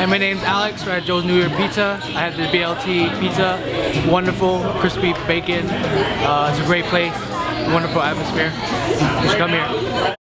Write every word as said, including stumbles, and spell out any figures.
Hi, my name's Alex. We're at Joe's New Year Pizza. I had the B L T pizza. Wonderful, crispy bacon. Uh, it's a great place. Wonderful atmosphere. Just come here.